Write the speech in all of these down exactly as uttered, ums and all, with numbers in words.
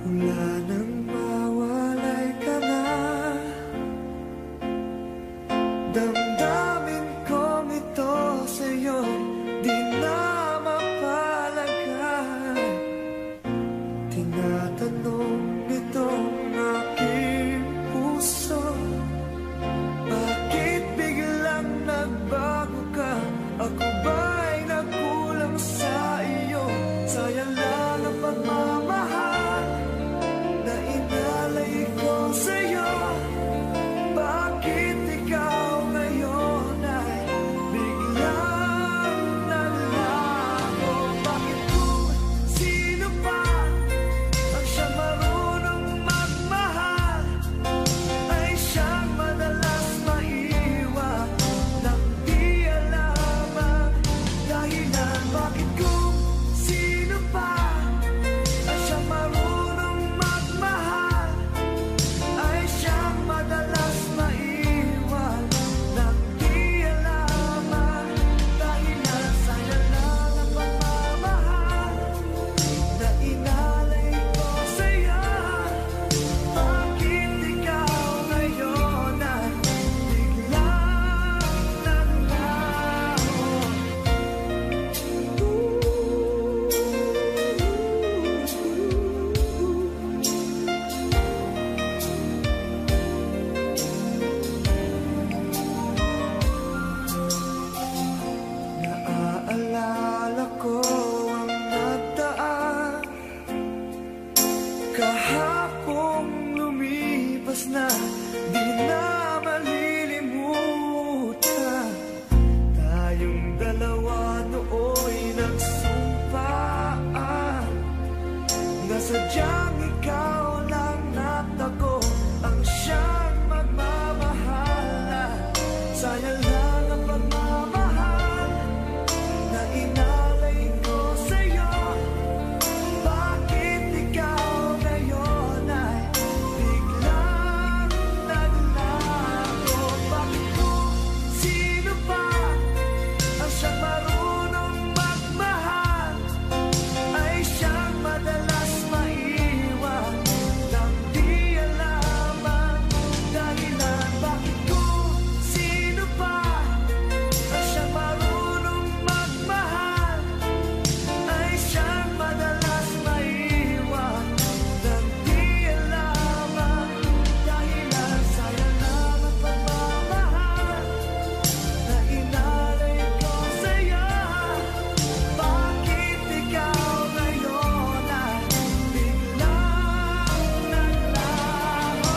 Mula nang mawalay ka na, damdamin kong ito sa'yo di na mapalagay. Tinatanong nitong aking puso, bakit biglang nagbago ka? Ako ba'y nagkulang sa iyo? Sayang lang ang pagmamahal na inalay ko sa'yo. Bakit ikaw ngayon ay biglang naglaho? Bakit kung sino pa ang siyang marunong magmahal ay siyang madalas maiwan nang di alam ang dahilan? Bakit kung sino pa ang siyang marunong magmahal ay siyang madalas maiwan nang di alam ang dahilan? Sayang lang ang pagmamahal na inalay ko sa'yo. Bakit ikaw ngayon ay biglang naglaho? Naaalala ko ang nagdaan kahapong lumipas na, di na malilimutan. Tayong dalawa nooy nagsumpaan na sadyang ikaw lang natako ang siyang magmamahalan. Sayang lang ang pagmamahal na inalay ko sa'yo. Bakit ikaw ngayon ay biglang naglaho? Bakit kung sino pa ang siyang marunong magmahal ay siyang madalas maiwan nang di alam ang dahilan? Bakit kung sino pa ang siyang marunong magmahal ay siyang madalas maiwan nang di alam ang dahilan? Sayang lang ang pagmamahal na inalay ko sa'yo. Bakit ikaw ngayon ay biglang naglaho?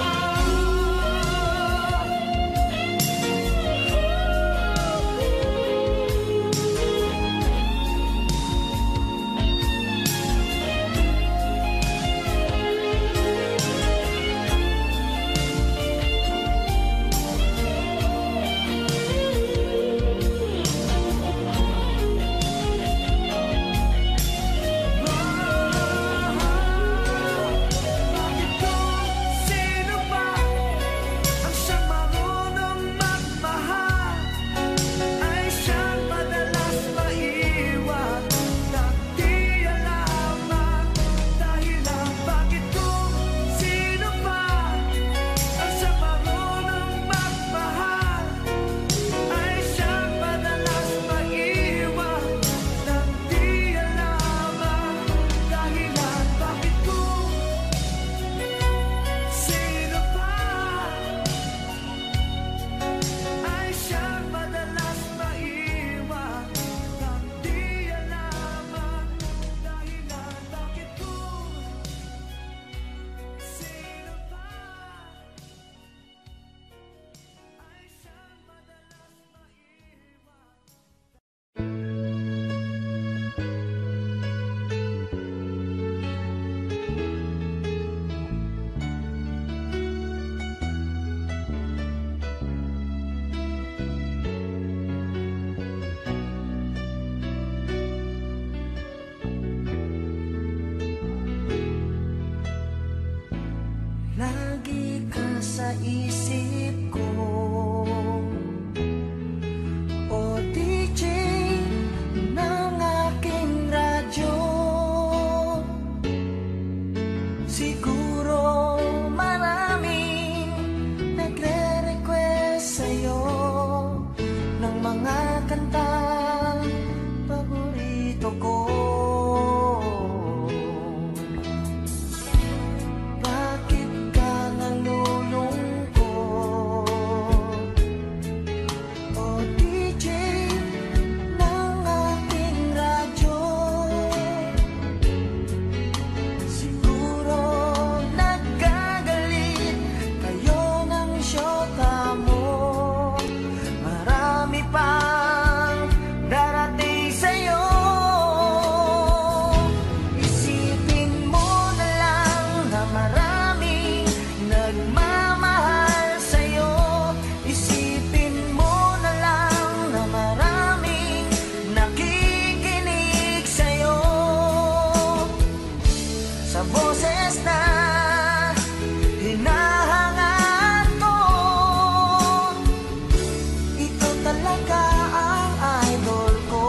Bakit kung sino pa ang siyang marunong magmahal ay siyang madalas maiwan nang di alam ang dahilan? Bakit kung sino pa ang siyang marunong magmahal ay siyang madalas maiwan nang di alam ang dahilan? Bakit kung sino pa ay siyang madalas maiwan nang di alam ang dahilan? Bakit kung sino pa ay siyang madalas maiwan? Lagi ka sa isip ko, o D J ng aking radyo. Siguro maraming nagre-request sa'yo ng mga kantang paborito ko. Bakit ka nalulungkot? O D J ng ating radyo, siguro nagkagalit kayo ng syota mo. Marami pang darating sa'yo. Isipin mo na lang na maraming nagmamahal sa'yo. Isipin mo na lang na maraming nakikinig sa'yo. Sa boses na hinahangaan ko, ito talaga ang idol ko.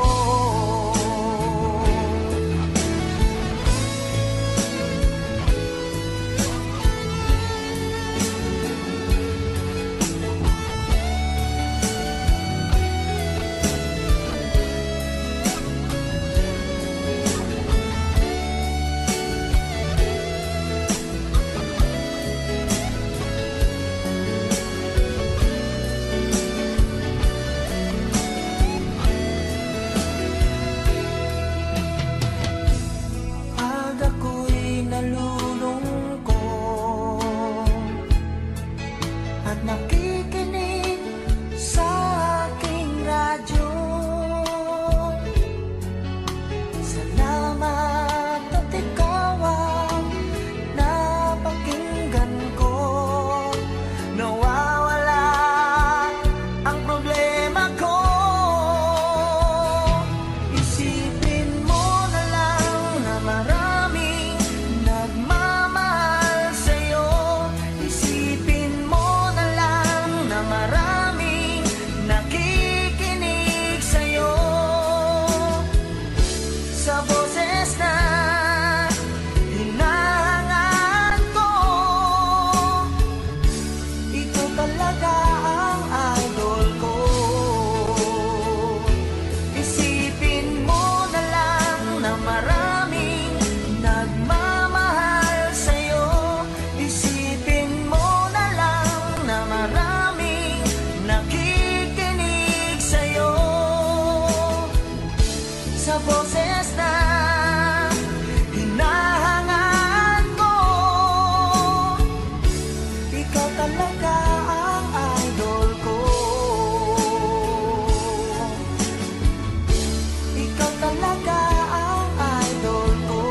Pag ako'y nalulungkot at nakikinig sa aking radyo, salamat at ikaw ang napakinggan ko. Nawawala ang problema ko. Isipin mo na lang na maraming nagmamahal sa'yo. Isipin mo na lang na maraming nakikinig sa'yo. Sa boses na hinahangaan ko, ito talaga ang idol ko. Isipin mo na lang na maraming nagmamahal sa'yo. Isipin mo na lang na maraming nakikinig sa'yo. Sa boses na hinahangaan ko, ikaw talaga ang idol ko. Ikaw talaga ang idol ko.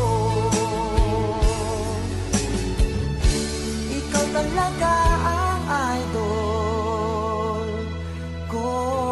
Ikaw talaga ang idol ko.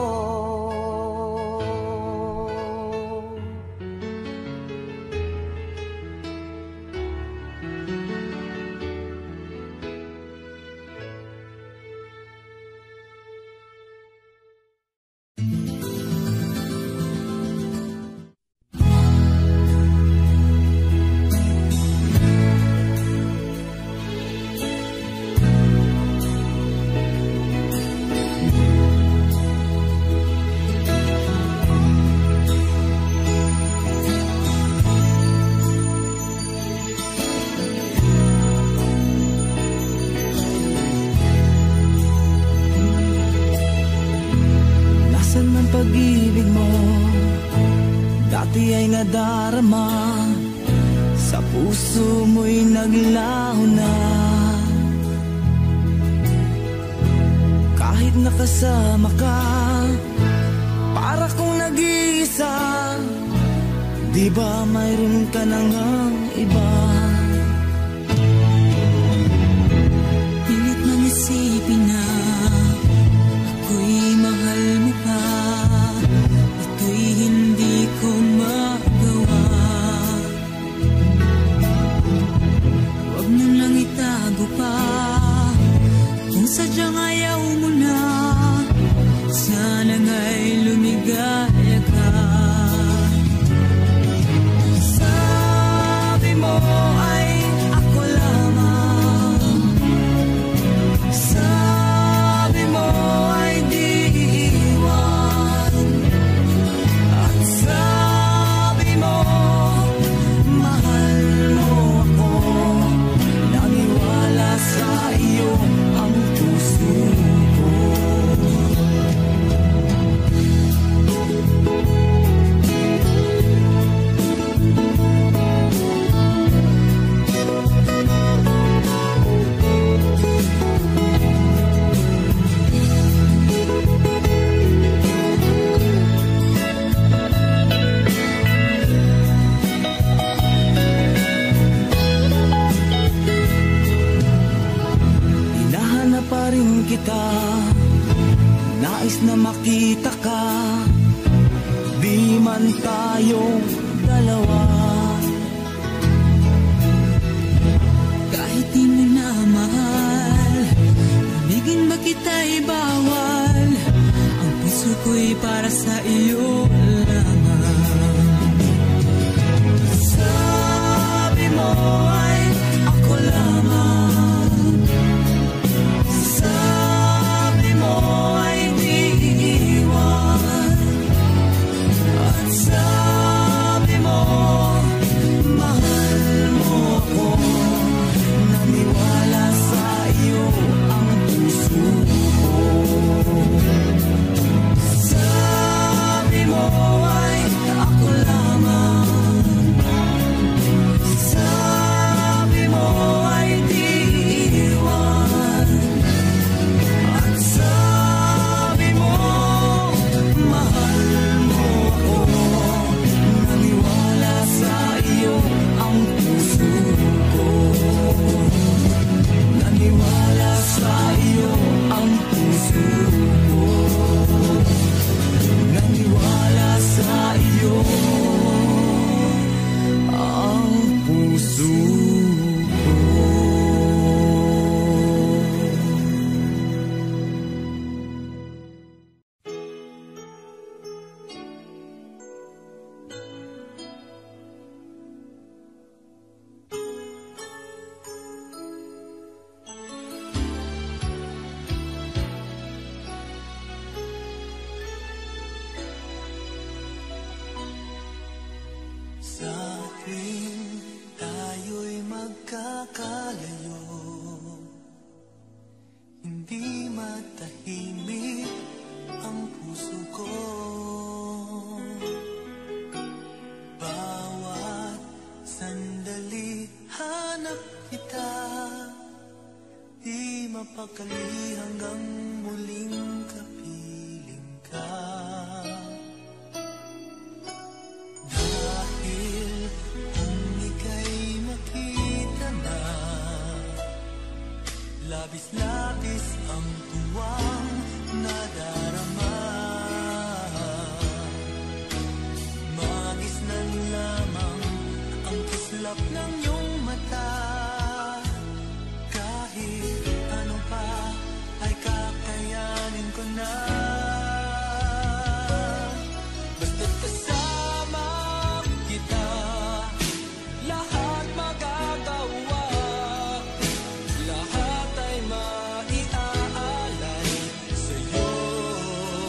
Nasaan man pag-ibig mo, dati ay nadarama, sa puso mo'y naglaho na. Kahit nakasama ka, para kong nag-iisa, di ba mayroon ka nang ang iba? Pilit man isipin na ako'y mahal mo pa, ito'y hindi ko magawa. Huwag mo lang itago pa, kung sadyang ayaw mo na, sana nga'y lumigaya ka. Sabi mo kita, nais na makita ka, di man tayong dalawa. Kahit di mo na mahal, ibigin ba kita'y bawal, ang puso ko'y para sa iyo lamang. Sabi mo ay ako lamang, sabi mo ay di iiwan, at sabi mo mahal mo ako, naniwala sa iyo ang puso ko. Sabi mo ay ako lamang, sabi mo ay di iiwan, at sabi mo mahal mo ako, naniwala sa iyo ang puso ko. Naniwala sa iyo ang puso ko, naniwala sa iyo ang puso ko. Sa tuwing tayo'y magkakalayo, hindi matahimik ang puso ko. Bawat sandali hanap kita, di mapakali hanggang muling kapiling ka. Dahil kung ika'y makita na, labis-labis ang tuwang nadarama. Magis na lamang ang kislap ng iyong mata, kahit ano pa ay kakayanin ko na. Basta't kasama kita, lahat magagawa, lahat ay maiaalay sa'yo.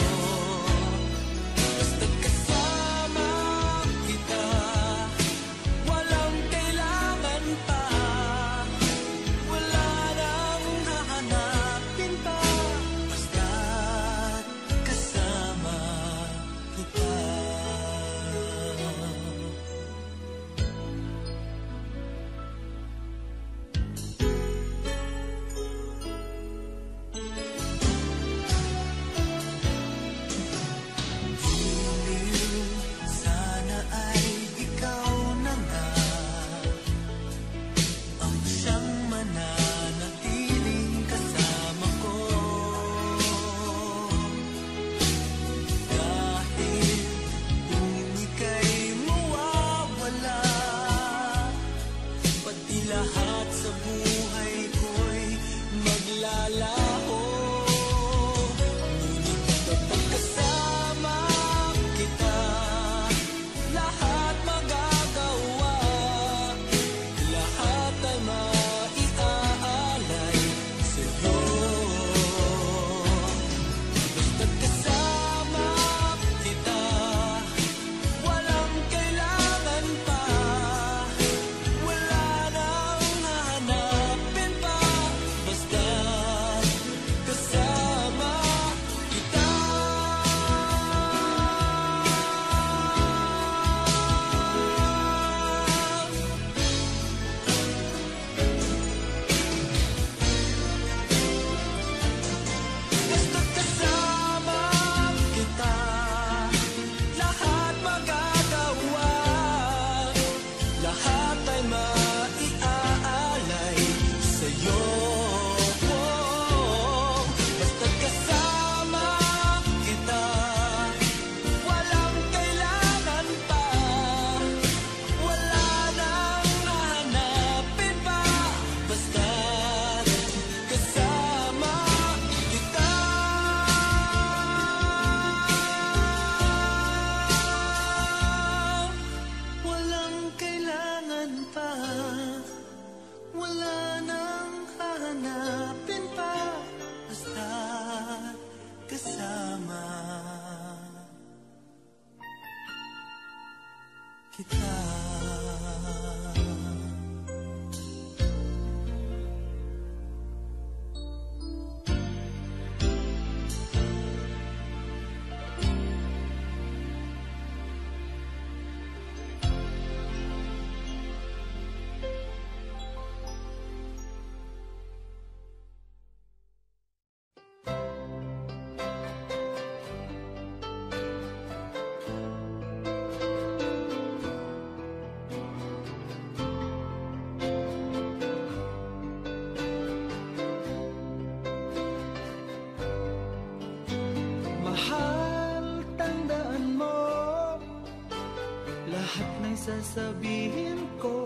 sasabihin ko.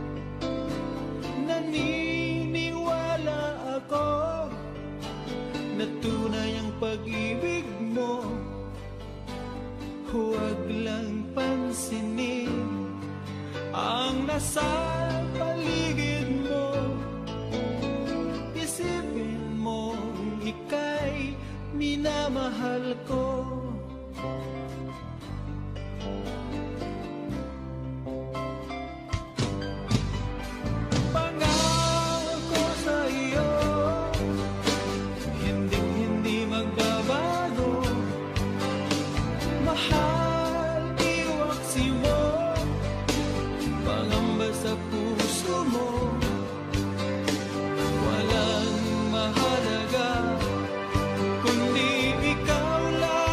Naniniwala ako na tunay ang pag-ibig mo. Huwag lang pansinin ang nasa paligid mo. Isipin mo, ika'y minamahal ko. Pangako sa iyo, hinding-hindi magbabago. Mahal, iwaksi mo, pangamba sa puso mo. Walang mahalaga kundi ikaw lang.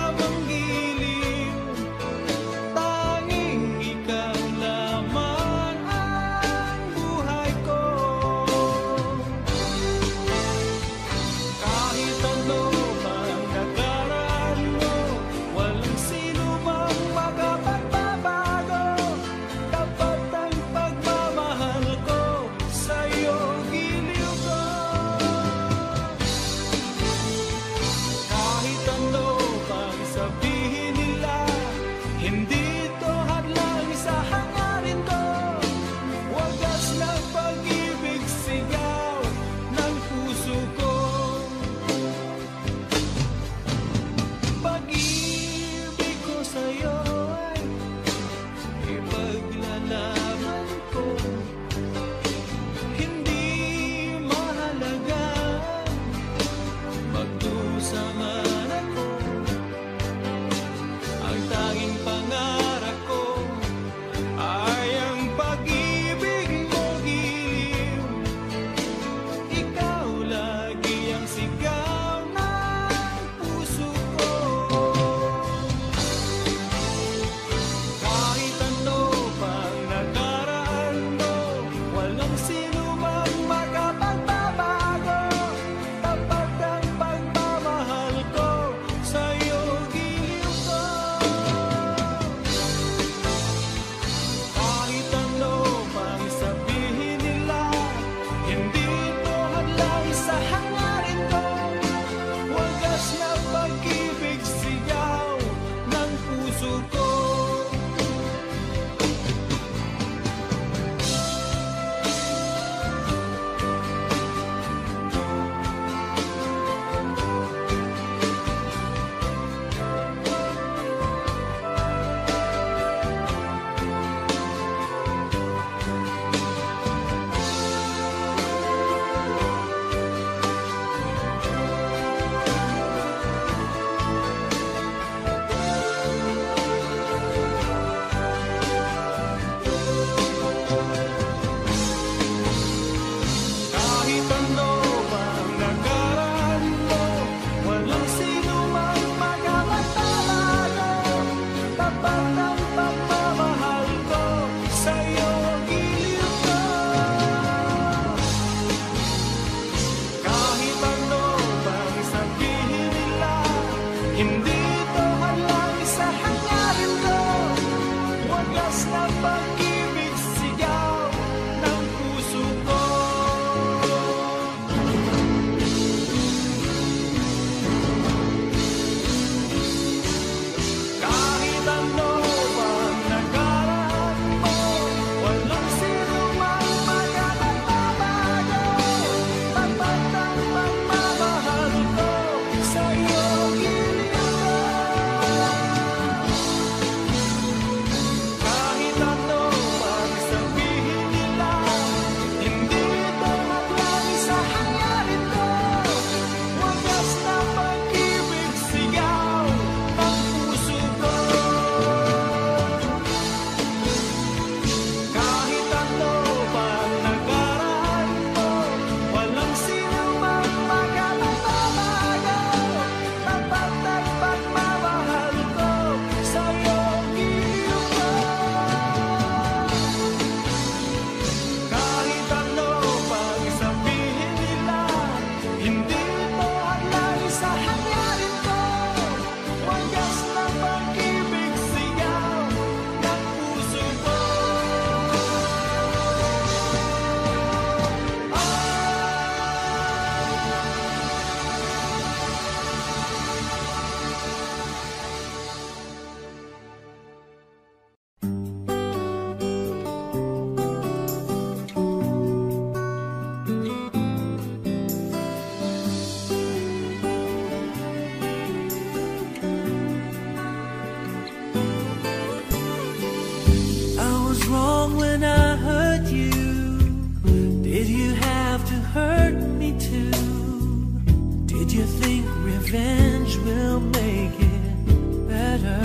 hurt me too. Did you think revenge will make it better?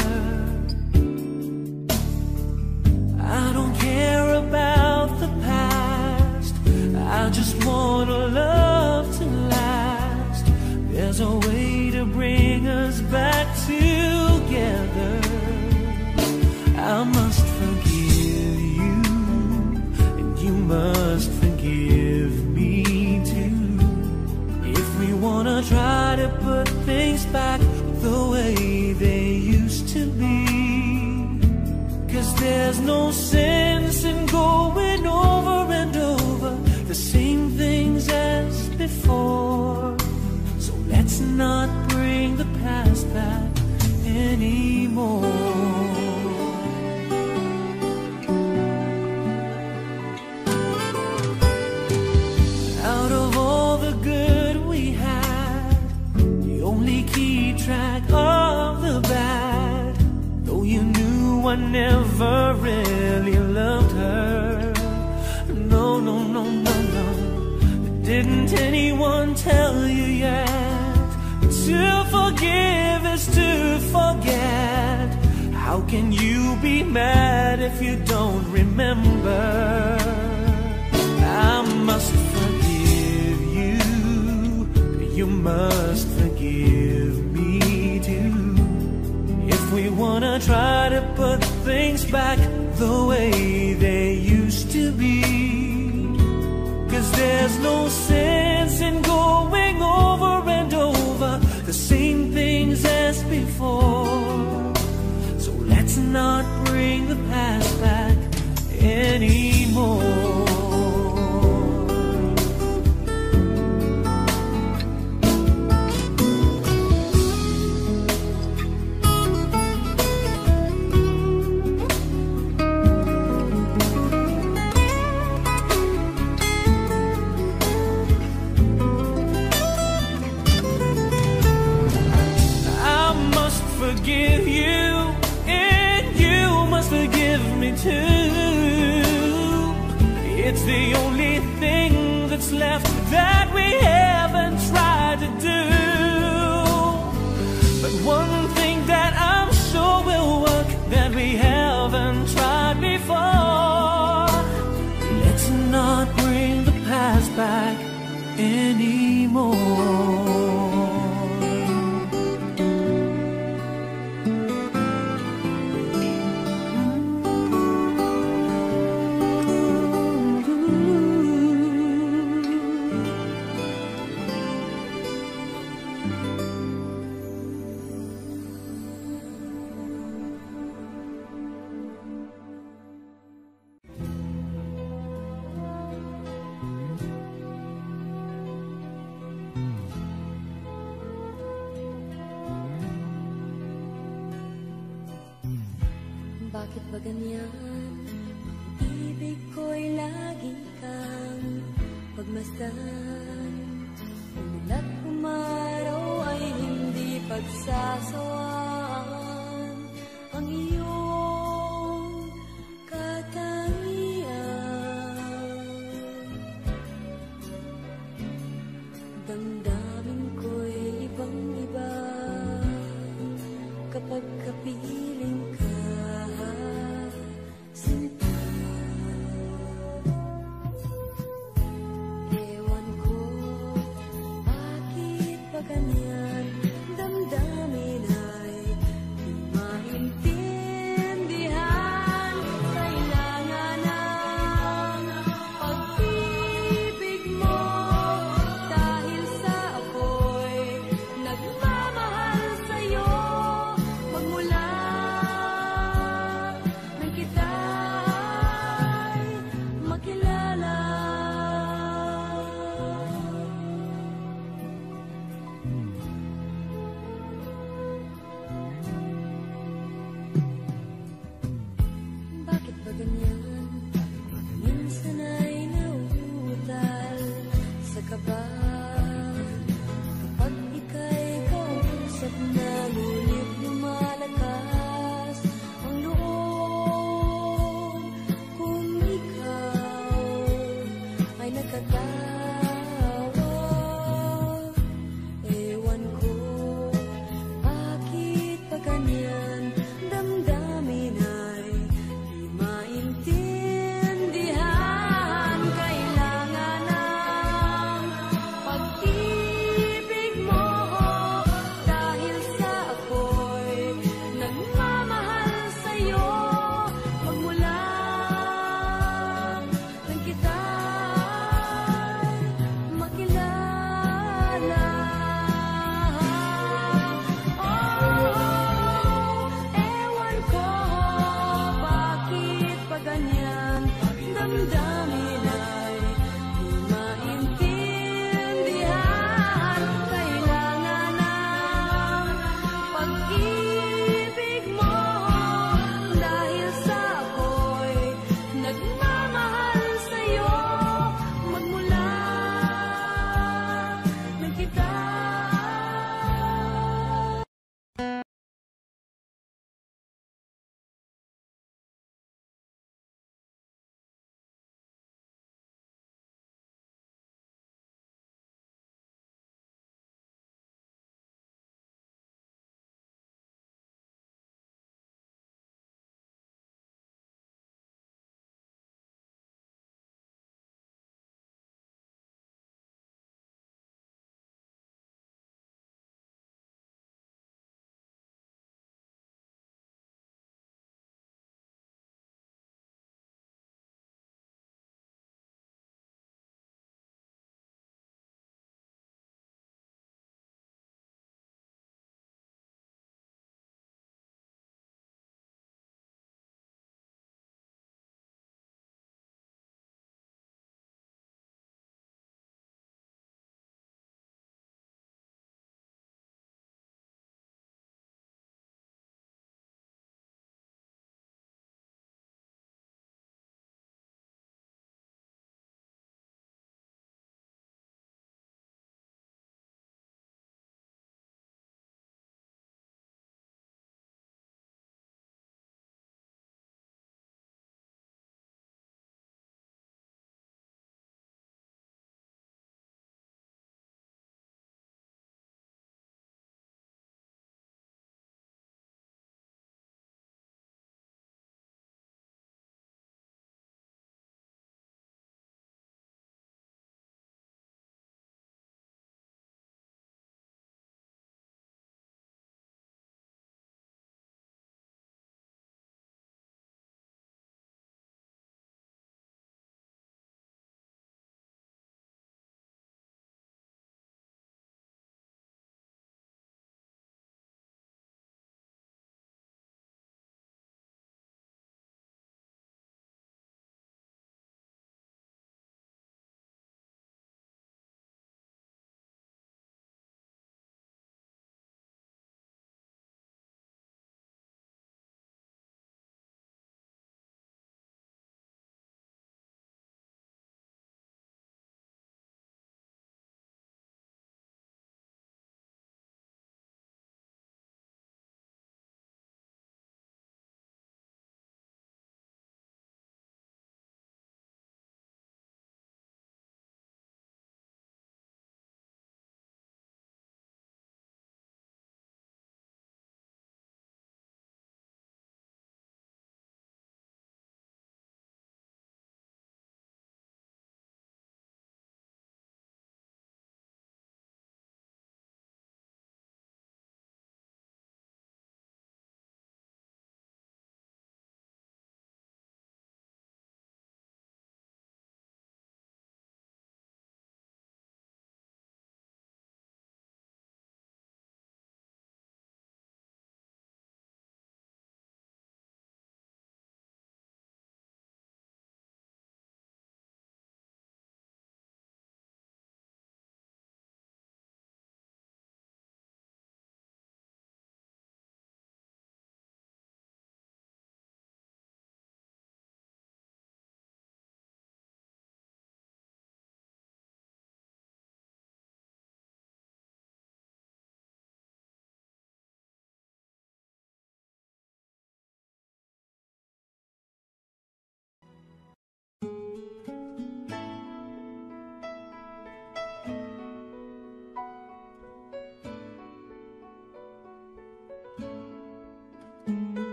I don't care about the past, I just want a love to last. There's a way to bring us back together. I must forgive you, and you must forgive me too. If we wanna try to put things back the way they used to be. 'Cause there's no sense in going over and over the same things as before. So let's not bring the past back anymore. Out of all the good we had, you only keep track of the bad. Though you knew I never really loved her. No, no, no, no, no. Didn't anyone tell you yet? To forgive is to forget. How can you be mad if you don't remember? I must forgive you, you must forgive me too. If we wanna try to put things back the way they used to be. 'Cause there's no sense in going over and over the same things as before. So let's not bring the past back anymore. Forgive you, and you must forgive me too. It's the only thing that's left that we haven't tried to do. But one thing that I'm sure will work that we haven't tried before. Let's not bring the past back anymore. Bakit ba ganyan? Ibig ko'y lagi kang pagmasdan. Umulat umaraw ay hindi pagsasawaan. Ang iyong katangian. Damdamin ko'y ibang iba kapag kapiling ka. Ganyan, damdamin ay di maintindihan. Kailangan ng pag-ibig mo dahil sa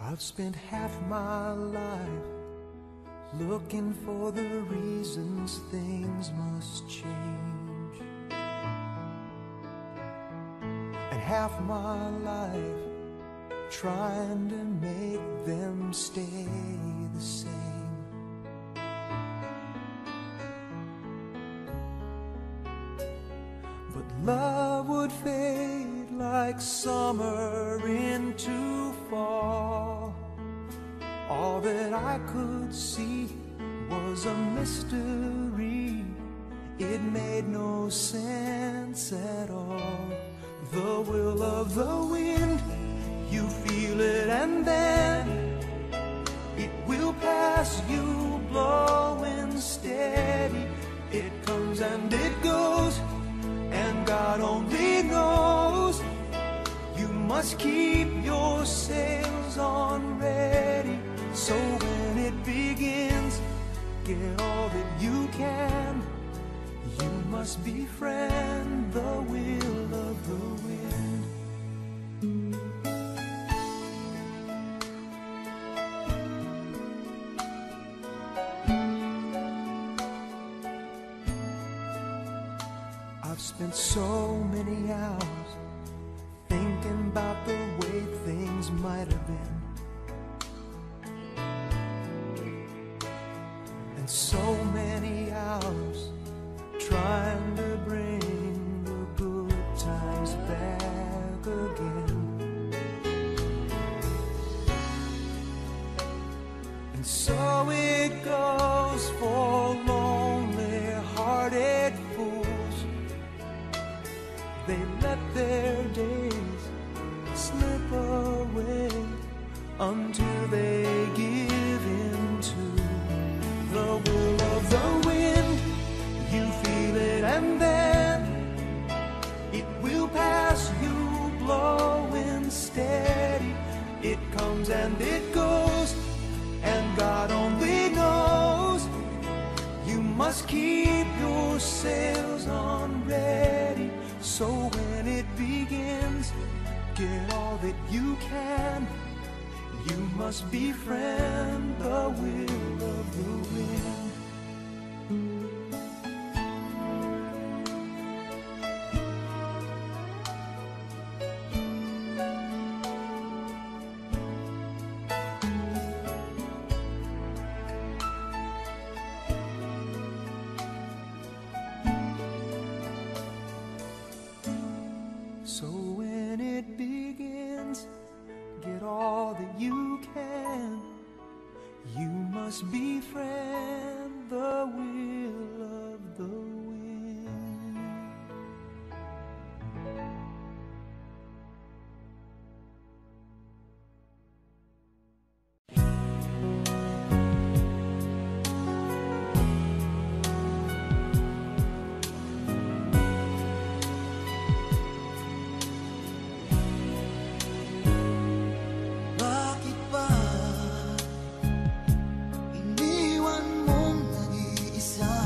I've spent half my life looking for the reasons things must change, and half my life trying to make them stay the same. But love would fade like summer into fall. All that I could see was a mystery. It made no sense at all. The will of the wind, you feel it and then it will pass you, blowing steady. It comes and it goes, and God only knows. You must keep your sails on ready, so when it begins, get all that you can. You must befriend the will of the wind. I've spent so many hours thinking about the way things might have been, and so many hours trying to bring the good times back again. And so it goes for lonely-hearted fools. They let their days slip away until they give in to the will of the wind. You feel it and then it will pass you, blowing steady. It comes and it goes, and God only knows. You must keep your sails on ready, so when it begins, get all that you can. You must befriend the will of the wind. So when it begins, get all that you can. You must befriend the will of the wind. Bakit ba iniwan mong nag-iisa?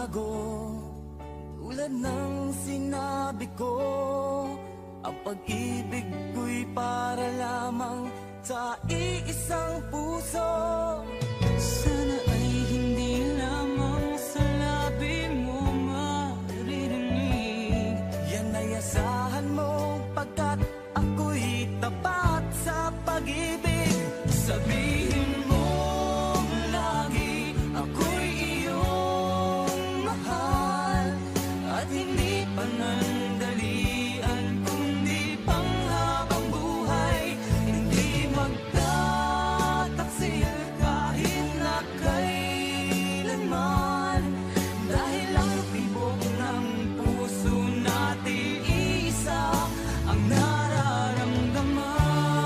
magbago. Tulad ng sinabi ko, ang pag-ibig ko'y para lamang sa iisang puso. Sana ay hindi lamang sa labi mo maririnig. Yan ay asahan mo pagkat ako'y tapat sa pag-ibig. Sabihin mo lagi ako'y iyong mahal, at hindi panandalian kundi panghabang buhay. Hindi magtataksil kahit na kailanman, dahil ang tibok ng puso natin isa ang nararamdaman.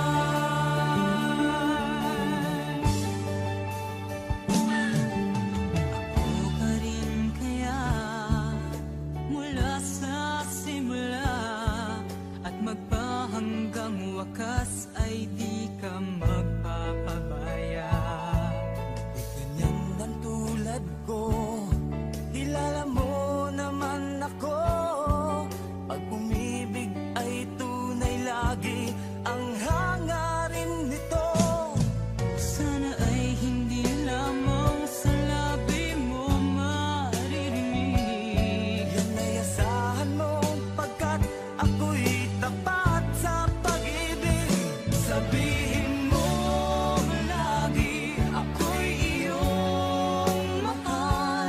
Ako pa rin kaya mula sa simula, at magpahanggang wakas ay di ka magpapabaya. Ganyan ang tulad ko, kilala mo naman ako. Pag umibig ay tunay lagi ang hangarin nito. Sana ay hindi lamang sa labi mo maririnig. Yan ay asahan mo pagkat ako'y tapat sa pag-ibig. Sabihin mo lagi ako'y iyong mahal,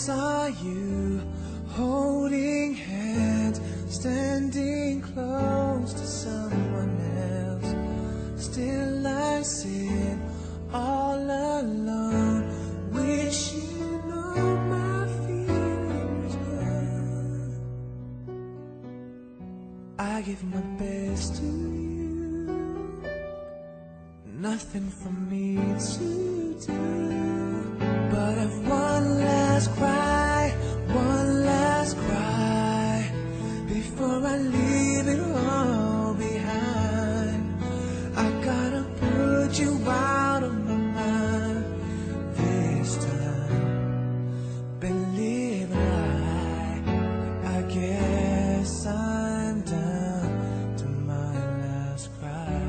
saw you holding hands, standing close to someone else. Still I sit all alone, wishing you know my feelings were. I give my best to you, nothing for me to do but have one last cry, one last cry before I leave it all behind. I gotta put you out of my mind this time. Believe I, I guess I'm down to my last cry.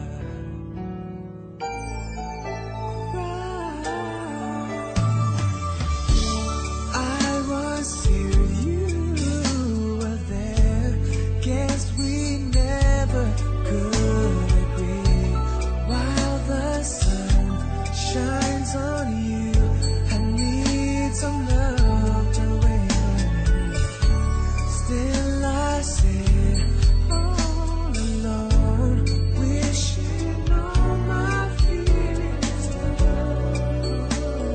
I was here, you were there. Guess we never could agree. While the sun shines on you, I need some love to rain. Still I sit all alone, wishing all my feelings were.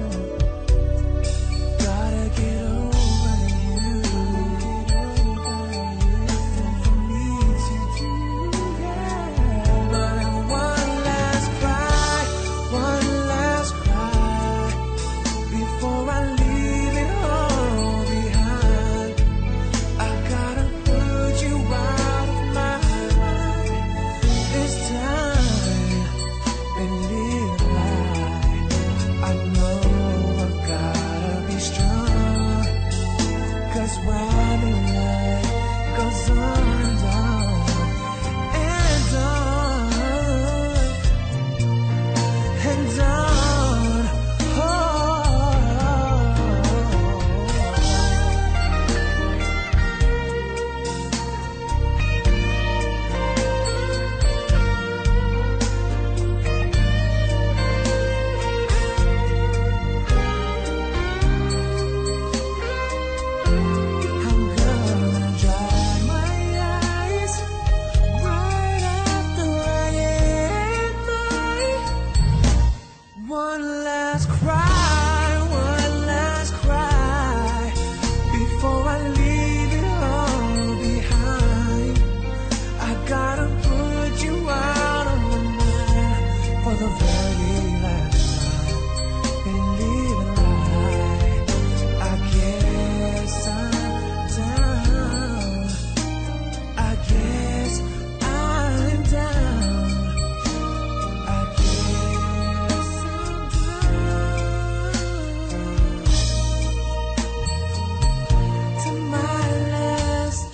Gotta get over you, nothing for me to do, yeah. But one last cry, one last cry before I leave it all behind. I gotta put you out of my mind this time. Believe I, I know I gotta be strong, 'cause when the light goes on and on and on and on, oh, I'm gonna dry my eyes right after I end my one last cry, one last cry before I leave it all behind. I gotta put you out of my mind for the very last time. Believe it or not, I guess I'm down. I guess I'm down. I guess I'm down to my last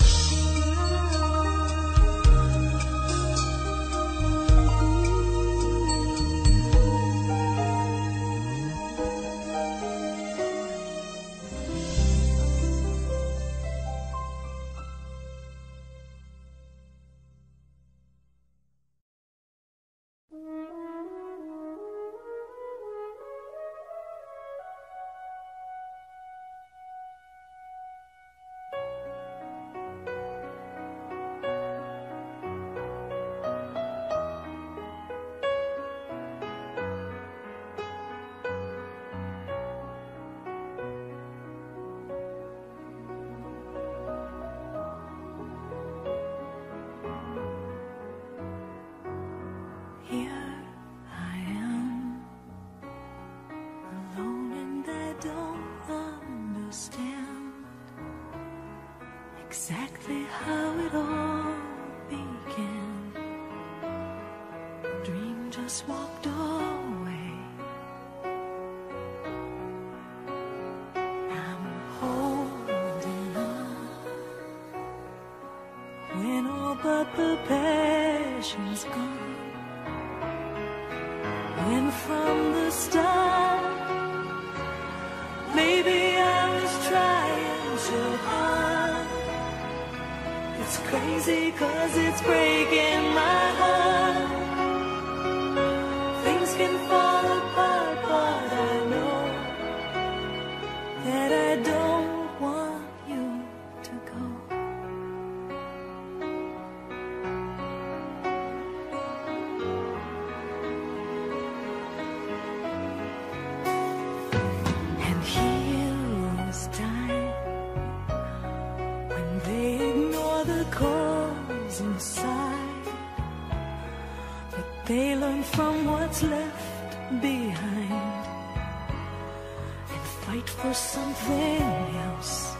Here I am, alone, and I don't understand exactly how it all began. Dream just walked away. I'm holding on when all but the passion's gone. When from the start, maybe I was trying too hard. It's crazy 'cause it's breaking my heart. Things can fall apart, but I know that I don't they learn from what's left behind and fight for something else.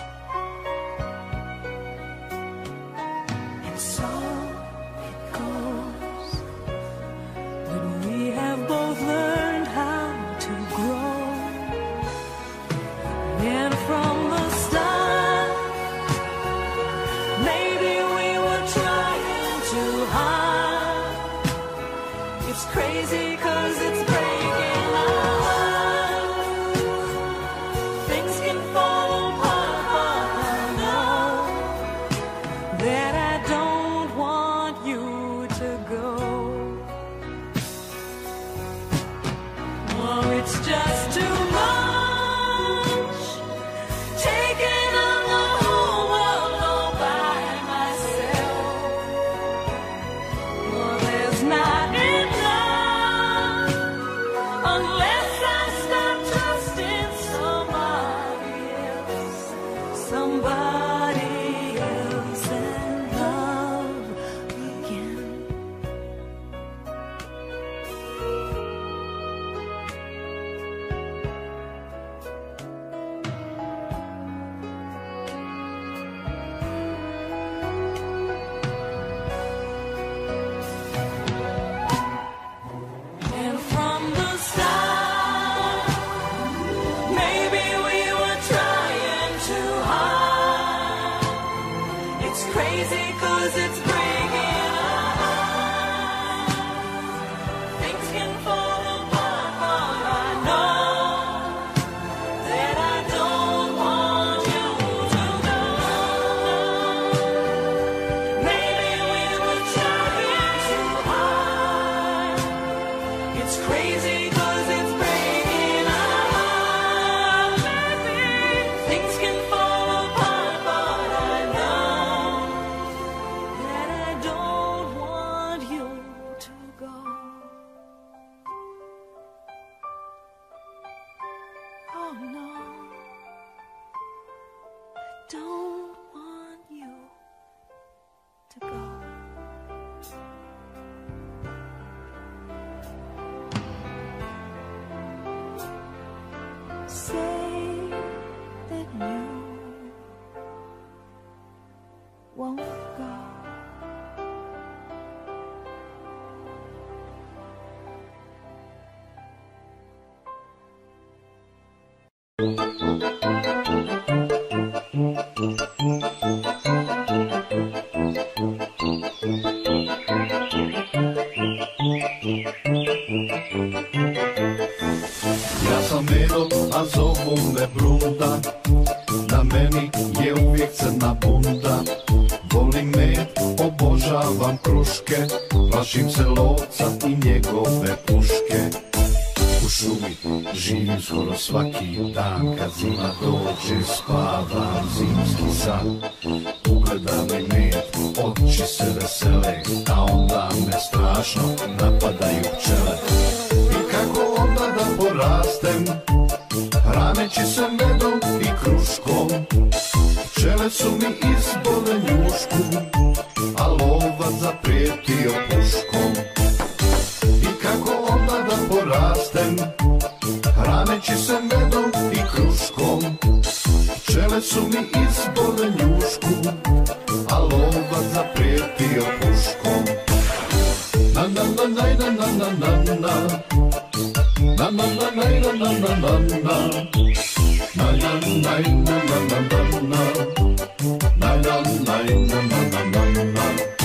And so it goes when we have both learned how to grow. And from the start, maybe we were trying too hard. It's crazy 'cause it's breaking our heart. Things can fall apart, but I know that I don't want you to go. Oh, it's just too much, taking on the whole world all by myself. Well, there's not enough unless I start trusting somebody else, somebody else, and love again. And from the start, maybe we were trying too hard. It's crazy 'cause it's breaking our heart. Things can fall apart, but I know that I don't want you to go. Maybe we were trying too hard. It's crazy 'cause it's breaking our heart. Maybe things can fall apart, but I know that I don't want you to go. Oh no, I don't want you to go. Say that you won't go. Ja sam Edo, a zovu me Brunda. Na meni je uvijek crna bunda. Volim med, obožavam kruške. Plašim se lovca i njegove puške. U šumi živim skoro svaki dan. Kad zima dođe spavam zimski san. Ugleda mi med, oči se vesele. A onda me strašno napadaju pčele. I kako onda da porastem, hraneći se medom i kruškom. Pčele su mi izbole njušku, a lovac zaprijetio puškom. I kako onda da porastem, hraneći se medom i kruškom. Pčele su mi izbole njušku, a lovac zaprijetio puškom. Na na na na na na na na na. Na na na na na na na na na. Na na na na na na na na. Na na na na na na na na.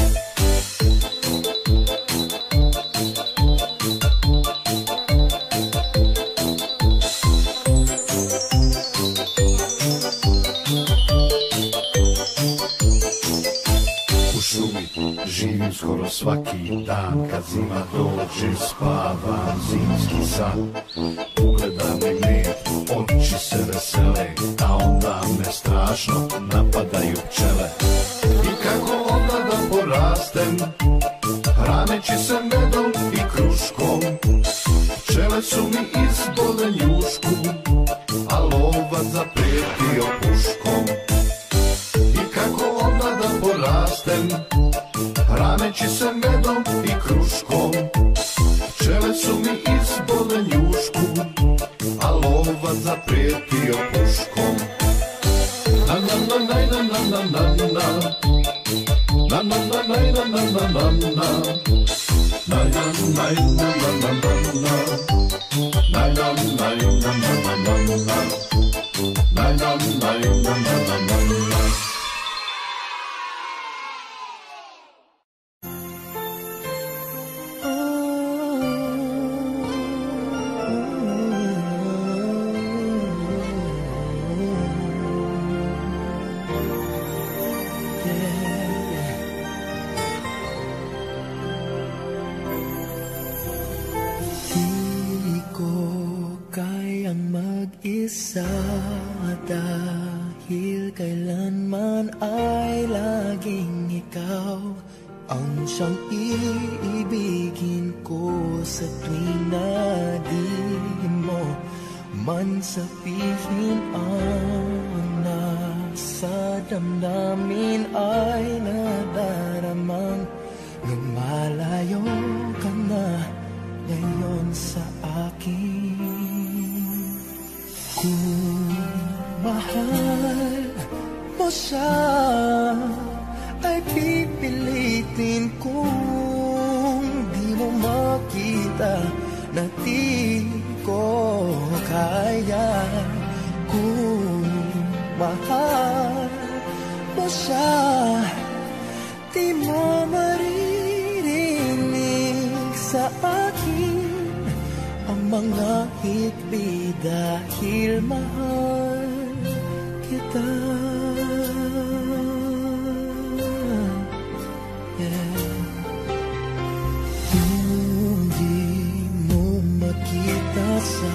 U šumi živim skoro svaki dan. Kad zima dođe spavam zimski san. Ugleda mi med, oči se vesele. A onda me strašno napadaju pčele. I kako onda da porastem, hraneći se medom i kruškom. Pčele su mi izbole njušku, a lovac zaprijetio puškom. I kako onda da porastem, hraneći se medom i kruškom. Isa dahil kailanman ay laging ikaw ang siyang iibigin ko sa tuwing na di mo man sabihin ang nasa damdamin ay nadaramang lumalayo ka na ngayon sa akin. Kung mahal mo siya, ay pipilitin kung di mo makita na di ko kaya. Kung mahal mo siya, di mo maririnig sa akin ang mga hikbi dahil mahal kita. Yeah. Kung di mo makita sa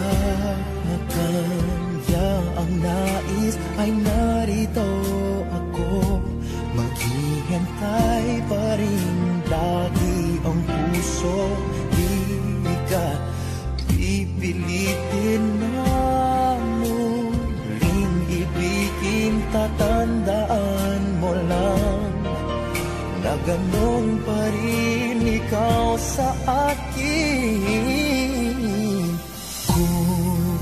kanya ang nais, ay narito ako. Maghihintay pa rin lagi ang puso. Di ka pipilitin na muling ibigin. Tatandaan mo lang na ganun pa rin ikaw sa akin. Kung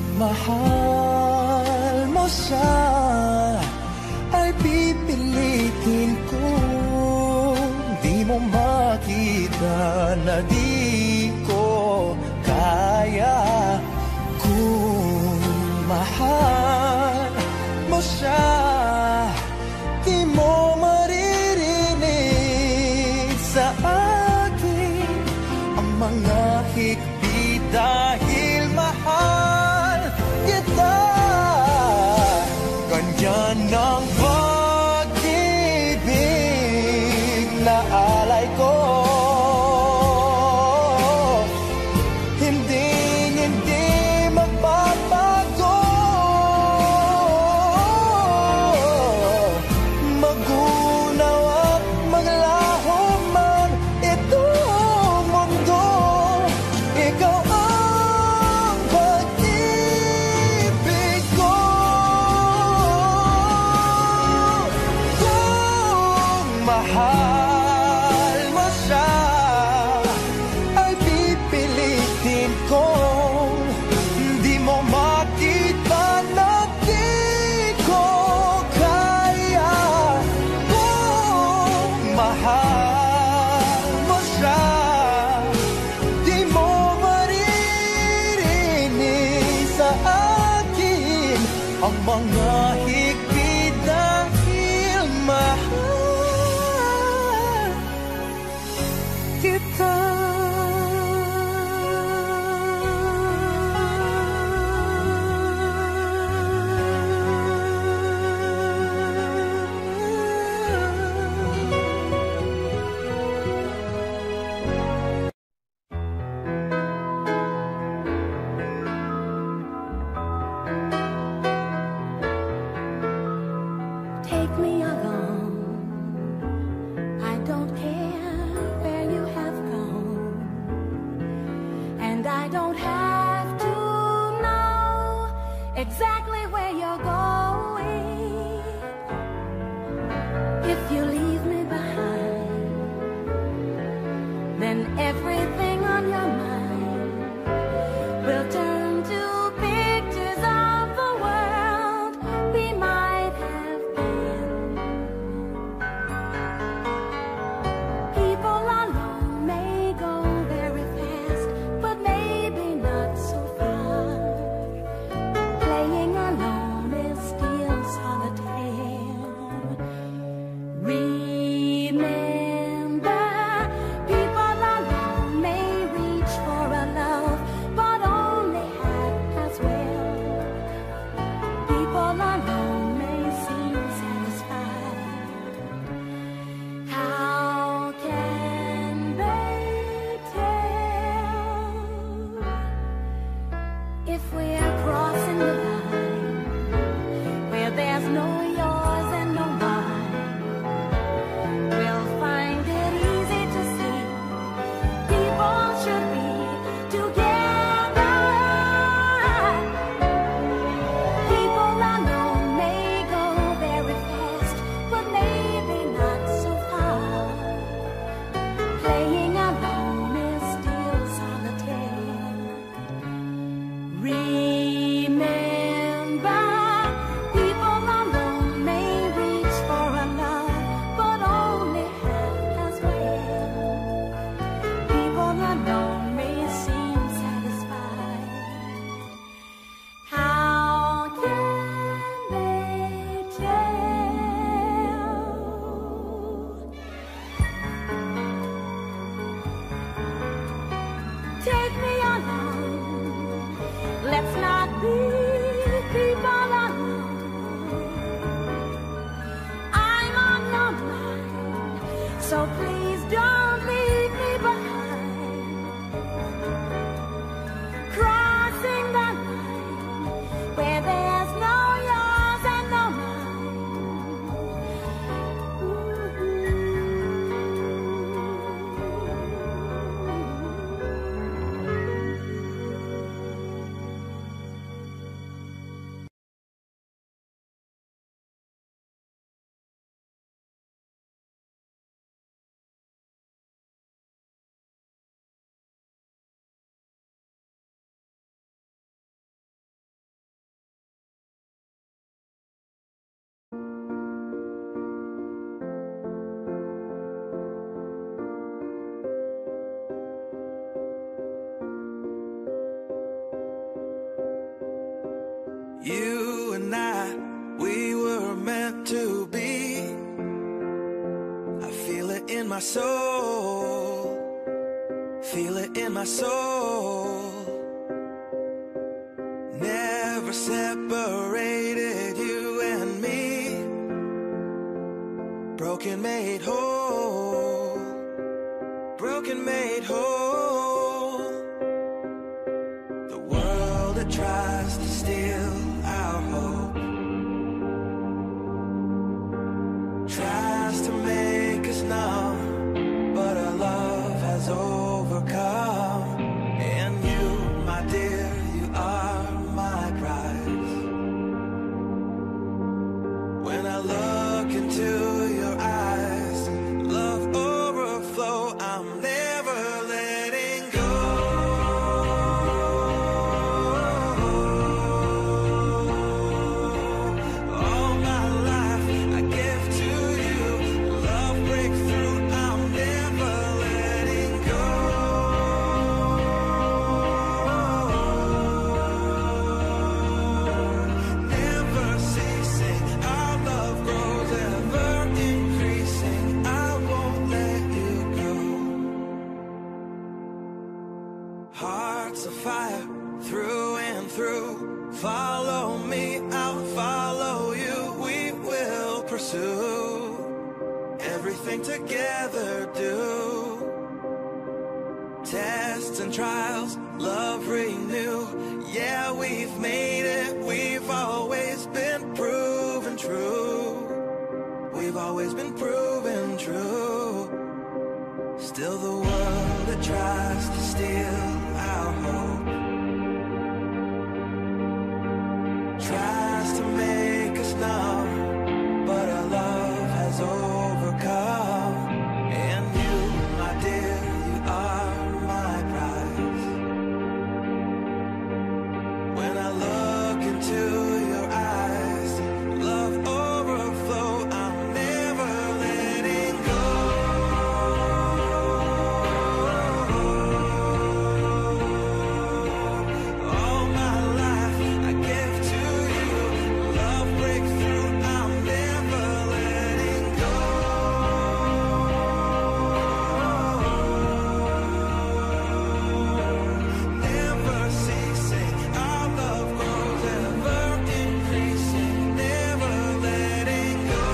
mahal mo siya, ay pipilitin kung di mo makita na di ko kaya. Kung mahal mo siya, di mo maririnig sa akin ang mga hikbi dahil mahal kita. Ganyan ang pag-ibig na alay ko. Ang mga higpit dahil mahal kita. Take me along. I don't care where you have gone, and I don't have to know exactly where you're going. If you leave me behind, then everything on your mind will turn to pictures of the world we might have please don't leave me behind. Crossing the line where there's no yours and no You and I, we were meant to be. I feel it in my soul, feel it in my soul. Never separated, you and me. Broken made whole, broken made whole. The world that tries to steal our hope tries to make us numb, but our love has overcome. And you, my dear, you are my prize. When I look into your eyes, love overflow, I'm never letting go. Hearts of fire through and through. Follow me, I'll follow you. We will pursue everything together, do tests and trials, love renew. Yeah, we've made it, we've always been proven true. We've always been proven true. Still the world that tries to steal our hope tries to make us numb, but our love has overcome. And you, my dear, you are my prize. When I look into your eyes, love overflow, I'm never letting go. All my life I give to you. Love breakthrough, I'm never letting go. Never ceasing, our love grows, ever increasing, never letting go.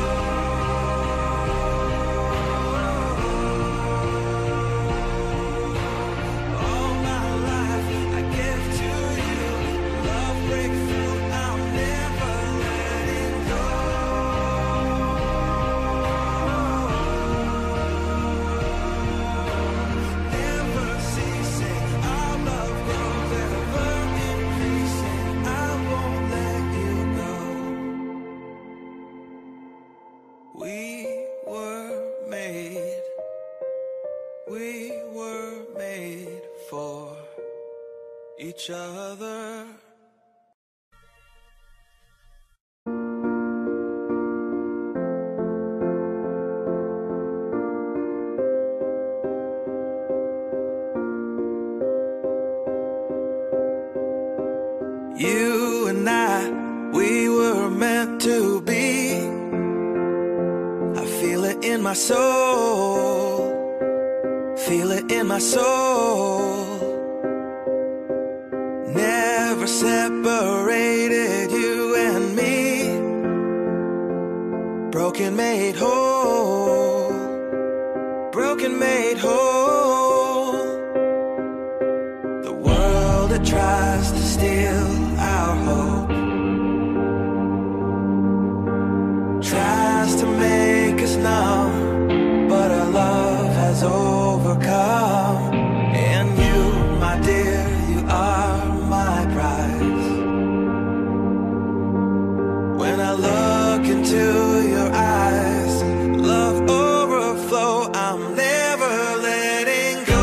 All my life I give to you. Love breakthrough, I'm never letting go. Never ceasing, our love grows, ever increasing. I won't let you go. We were made, we were made for each other. You and I, we were meant to be. I feel it in my soul, feel it in my soul. Never separated, you and me. Broken made whole, broken made whole. The world that tries to steal our hope tries to make us numb, but our love has overcome. And you, my dear, you are my prize. When I look into your eyes, love overflow, I'm never letting go.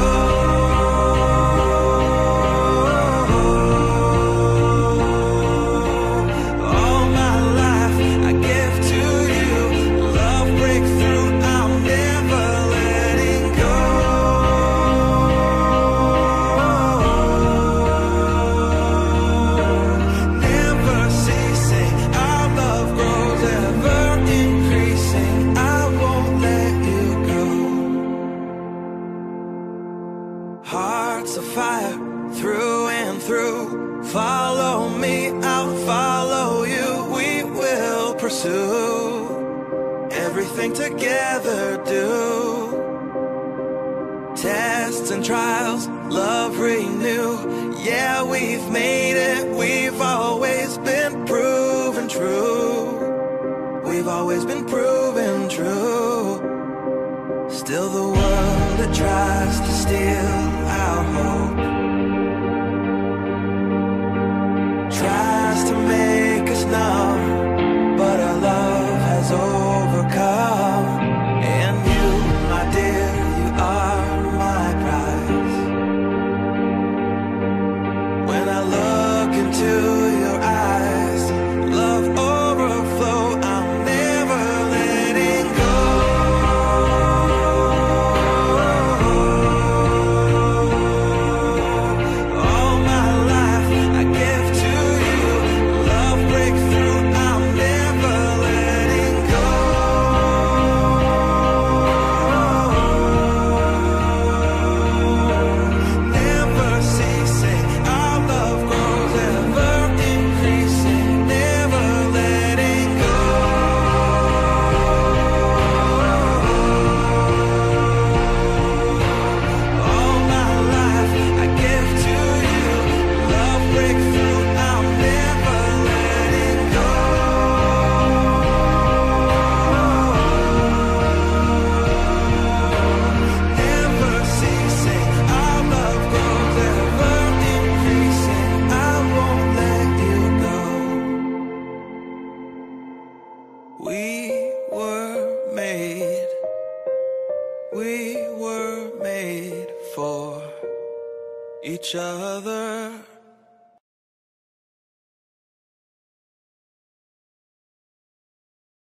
All my life I give to you. Love breakthrough, I'm never letting go. Never ceasing, our love grows, ever increasing. I won't let you go. Hearts of fire through and through. Follow me, I'll follow you. We will pursue everything together, do. Tests and trials, love renew. Yeah, we've made it. We've always been proven true. We've always been proven true. Still the world that tries to steal our hope tries to make us numb, but our love has overcome. And you, my dear, you are my prize. When I look into your eyes, love overflow, I'm never letting go. All my life I give to you. Love breakthrough, I'm never letting go. Never ceasing, our love grows, ever increasing. Never letting go. All my life I give to you. Love breakthrough, I'm never letting go. Never ceasing, our love grows, ever increasing. I won't let you go. We were made, we were made for each other.